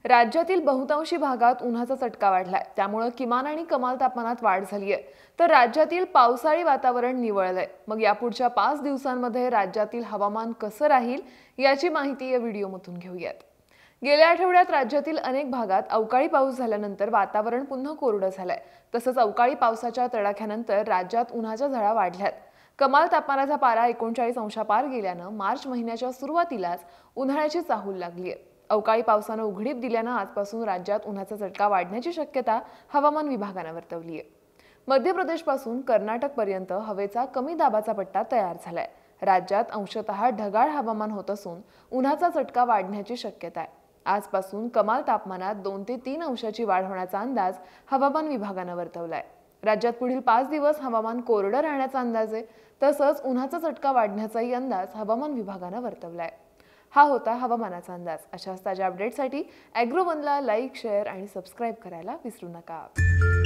राज्यातील बहुतांशी भागात उन्हाचा चटका वाढलाय, त्यामुळे किमान आणि कमाल तापमानात वाढ झाली आहे। तर राज्यातील पावसाळी वातावरण निवळलंय। मग यापुढच्या 5 दिवसांमध्ये राज्यातील हवामान कसं राहील याची माहिती या व्हिडिओमधून घेऊयात। गेल्या आठवड्यात राज्यातील अनेक भागात अवकाळी पाऊस झाल्यानंतर वातावरण पुन्हा कोरडं झालंय। तसंच अवकाळी पावसाच्या तडाख्यानंतर राज्यात उन्हाच्या झळा वाढल्यात। कमाल तापमानाचा पारा 39 अंश पार गेल्यानं मार्च महिन्याच्या सुरुवातीलाच उन्हाळ्याची चाहूल लागली आहे। अवकाळी पावसानं उघडीप दिल्यानं आजपासून राज्यात उन्हाचा चटका वाढण्याची शक्यता हवामान विभागानं वर्तवली आहे। मध्य प्रदेशपासून कर्नाटकपर्यंत हवेचा कमी दाबाचा पट्टा तयार झालाय। राज्यात अंशतः ढगाळ हवामान होत असून उन्हाचा चटका वाढण्याची शक्यता आहे। आजपासून कमाल तापमानात 2 ते 3 अंशाची वाढ होण्याचा अंदाज हवामान विभागानं वर्तवलाय। राज्यात पुढील 5 दिवस हवामान कोरडं राहण्याचा अंदाज आहे। तसंच उन्हाचा चटका वाढण्याचाही अंदाज हवामान विभागानं वर्तवलाय। हा होता हवामानाचा अंदाज। अशाच ताज्या अपडेटसाठी ॲग्रोवनला लाईक, शेअर आणि सबस्क्राईब करायला विसरू नका।